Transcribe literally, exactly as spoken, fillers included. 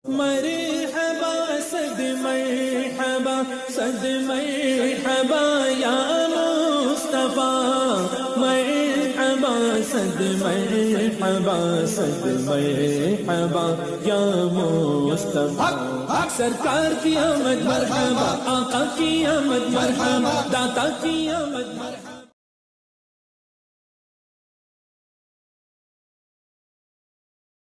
मरहबा सद मरहबा सद मरहबा या मुस्तफा, मरहबा सद मरहबा सद मरहबा या मुस्तफा। सरकार की आमद मरहबा, आका की आमद मरहबा, दाता की आमद।